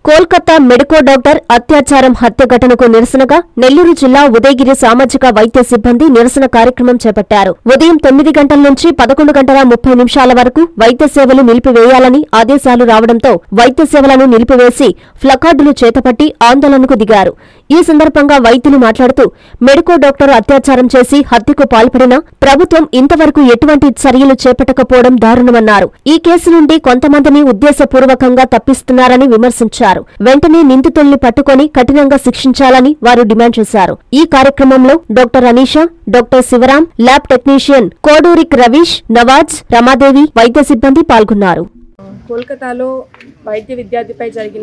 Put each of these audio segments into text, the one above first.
Kolkata medico doctor అత్యాచారం హత్య ఘటనకు నిరసనగా నెల్లూరు జిల్లా ఉదయగిరి సామాజిక వైద్య సిబ్బంది నిరసన కార్యక్రమం చేపట్టారు. ఉదయం 9 గంటల నుంచి 11 గంటల 30 నిమిషాల వరకు వైద్య సేవలు నిలిపివేయాలని ఆదేశాలు రావడంతో వైద్య సేవలను నిలిపివేసి ప్లకార్డులు చేతపట్టి ఆందోళనకు దిగారు. ఈ సందర్భంగా వైద్యులు మాట్లాడుతూ మెడికో డాక్టర్ అత్యాచారం చేసి హత్యకు పాల్పడినా ప్రభుత్వం ఇంతవరకు ఎటువంటి చర్యలు చేపట్టకపోవడం దారుణమన్నారు. ఈ కేసు నుండి కొంతమందిని ఉద్దేశపూర్వకంగా తప్పిస్తున్నారని విమర్శించారు. వెంటనే నిందితుల్ని పట్టుకుని కఠినంగా శిక్షించాలని వారు డిమాండ్ చేశారు. ఈ కార్యక్రమంలో doctor Aneesha, doctor Sivaram, lab technician కోడూరిక్ రవీష్, నవాజ్, రమాదేవి వైద్య సిబ్బంది పాల్గొన్నారు. కోల్కతాలో వైద్య విద్యార్థిపై జరిగిన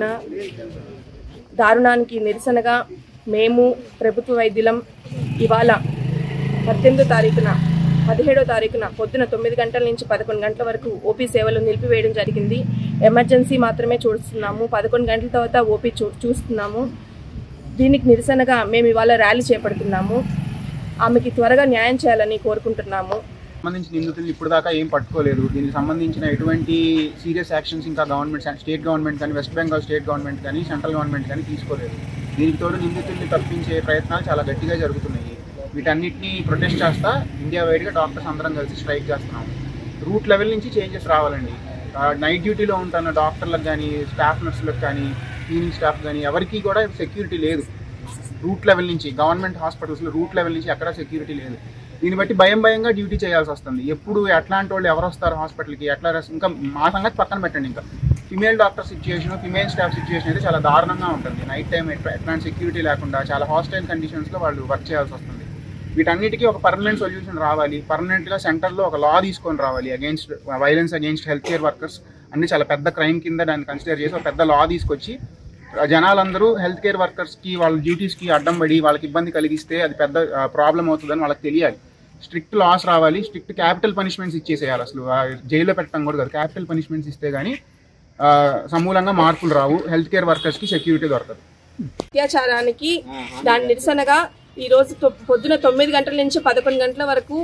దారుణానికి నిరసనగా మేము ప్రభుత్వ వైద్యులం ఇవాళ 17వ తారీఖున పొద్దున 9 గంటల నుంచి 11 గంటల వరకు ఓపీ సేవలు నిలిపివేయడం జరిగింది. ఎమర్జెన్సీ మాత్రమే చూస్తున్నాము. 11 గంటల తర్వాత ఓపీ చూస్తున్నాము. దీనికి నిరసనగా మేము ఇవాళ ర్యాలీ చేపడుతున్నాము. ఆమెకి త్వరగా న్యాయం చేయాలని కోరుకుంటున్నాము. సంబంధించిన నిందితులు ఇప్పుడు దాకా ఏం పట్టుకోలేదు. దీనికి సంబంధించిన ఎటువంటి సీరియస్ యాక్షన్స్ ఇంకా స్టేట్ గవర్నమెంట్ కానీ, వెస్ట్ బెంగాల్ స్టేట్ గవర్నమెంట్ కానీ, సెంట్రల్ గవర్నమెంట్ కానీ తీసుకోలేదు. దీనికి తోడు నిందితుల్ని తప్పించే ప్రయత్నాలు చాలా గట్టిగా జరుగుతున్నాయి. వీటన్నిటిని ప్రొటెస్ట్ చేస్తా ఇండియా వైడ్గా డాక్టర్స్ అందరం కలిసి స్ట్రైక్ చేస్తున్నాము. రూట్ లెవెల్ నుంచి చేంజెస్ రావాలండి. నైట్ డ్యూటీలో ఉంటున్న డాక్టర్లకు కానీ, స్టాఫ్ నర్సులకు కానీ, క్లీనింగ్ స్టాఫ్ కానీ ఎవరికి కూడా సెక్యూరిటీ లేదు. రూట్ లెవెల్ నుంచి గవర్నమెంట్ హాస్పిటల్స్లో రూట్ లెవెల్ నుంచి ఎక్కడా సెక్యూరిటీ లేదు. దీన్ని బట్టి భయంగా డ్యూటీ చేయాల్సి వస్తుంది. ఎప్పుడు ఎట్లాంటి వాళ్ళు ఎవరు వస్తారు హాస్పిటల్కి, ఎట్లా ఇంకా మా సంగతి పక్కన పెట్టండి. ఇంకా female doctor situation, female staff situation అయితే చాలా దారుణంగా ఉంటుంది. నైట్ టైం ఎట్లాంటి సెక్యూరిటీ లేకుండా చాలా హాస్టైల్ కండిషన్స్లో వాళ్ళు వర్క్ చేయాల్సి వస్తుంది. వీటన్నిటికీ ఒక పర్మనెంట్ సొల్యూషన్ రావాలి. పర్మనెంట్గా సెంటర్లో ఒక లా తీసుకొని రావాలి. Against violence against health care workers అన్ని చాలా పెద్ద క్రైమ్ కింద దాన్ని కన్సిడర్ చేసి ఒక పెద్ద లా తీసుకొచ్చి జనాలందరూ హెల్త్ కేర్ వర్కర్స్కి వాళ్ళ డ్యూటీస్కి అడ్డం పడి వాళ్ళకి ఇబ్బంది కలిగిస్తే అది పెద్ద ప్రాబ్లం అవుతుందని వాళ్ళకి తెలియాలి. స్ట్రిక్ట్ లాస్ రావాలి. స్ట్రిక్ట్ క్యాపిటల్ పనిష్మెంట్స్ ఇచ్చేసేయాలి. అసలు జైల్లో పెట్టడం కూడా కాదు, క్యాపిటల్ పనిష్మెంట్స్ ఇస్తే కానీ సమూలంగా మార్పులు రావు. హెల్త్ కేర్ వర్కర్స్కి సెక్యూరిటీ దొరకదు. అత్యాచారానికి దాని నిరసనగా ఈరోజు పొద్దున 9 గంటల నుంచి 11 గంటల వరకు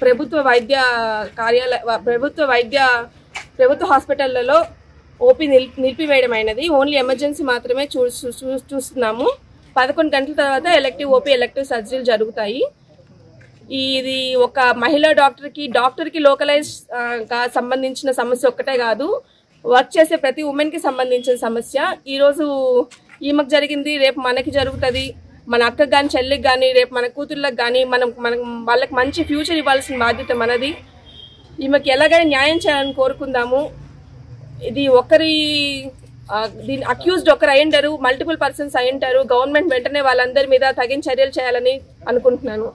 ప్రభుత్వ హాస్పిటళ్లలో ఓపీ నిలిపివేయడం అయినది. ఓన్లీ ఎమర్జెన్సీ మాత్రమే చూస్తున్నాము. 11 గంటల తర్వాత ఎలక్టివ్ ఓపీ, ఎలక్టివ్ సర్జరీలు జరుగుతాయి. ఇది ఒక మహిళా డాక్టర్కి లోకలైజ్ గా సంబంధించిన సమస్య ఒక్కటే కాదు, వర్క్ చేసే ప్రతి ఉమెన్కి సంబంధించిన సమస్య. ఈరోజు ఈమెకు జరిగింది, రేపు మనకి జరుగుతుంది. మన అక్కకు కానీ, చెల్లికి కానీ, రేపు మన కూతుర్లకు కానీ మనం వాళ్ళకి మంచి ఫ్యూచర్ ఇవ్వాల్సిన బాధ్యత మనది. ఈమెకి ఎలాగైనా న్యాయం చేయాలని కోరుకుందాము. ఇది దీని అక్యూజ్డ్ ఒకరు అయ్యింటారు, మల్టిపుల్ పర్సన్స్ అయ్యింటారు. గవర్నమెంట్ వెంటనే వాళ్ళందరి మీద తగిన చర్యలు చేయాలని అనుకుంటున్నాను.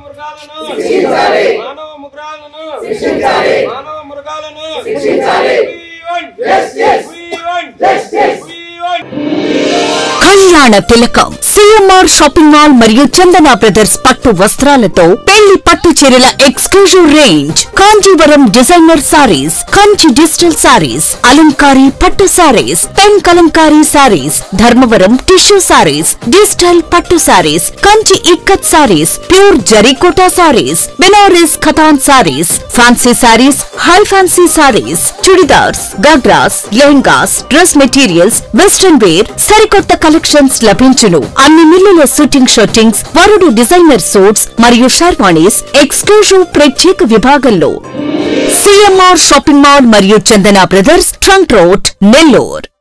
కళ్యాణ తిలకం సిఎంఆర్ షాపింగ్ మాల్ మరియు చందన బ్రదర్స్ పట్టు వస్త్రాలతో పెళ్లి పట్టు చీరల exclusive range, Kanjeevaram designer saris, Kanchi digital saris, అలంకారీ పట్టు saris, pen Kalamkari saris, Dharmavaram tissue saris, digital పట్టు saris, Kanchi ikkat saris, pure Zarikota saris, Banaras Katan saris, fancy saris, high fancy saris, churidars, ghagras, lehengas, dress materials, western wear, సరికొత్త కలెక్షన్స్ లభించును. అన్ని మిల్లుల షూటింగ్స్, వరుడు డిజైనర్ సూట్స్ మరియు షర్వాణీస్ ఎక్స్క్లూజివ్ ప్రత్యేక విభాగంలో సిఎంఆర్ షాపింగ్ మాల్ మరియు Chandana brothers, trunk road, Nellore.